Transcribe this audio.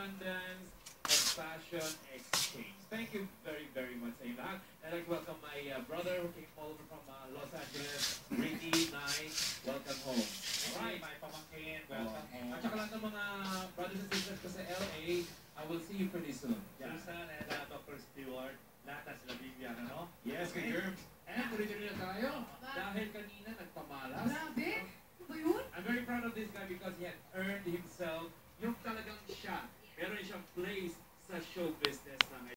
abundance, and fashion exchange. Thank you very, very much sa inyo lahat. I'd like to welcome my brother who came all over from Los Angeles, Ricky, nice. Welcome home. Alright, my pamangkin, welcome home. At saka lahat ng mga brothers and sisters ko sa LA, I will see you pretty soon. Susan and Dr. Stewart, lahat na sila Vivian, ano? Yes, kay Gerb. And tuloy-tuloy na tayo. Dahil kanina nagpamalas. Grabe! Ano ba yun? I'm very proud of this guy because he had earned himself yung talagang siya. Meron siyang place sa showbiz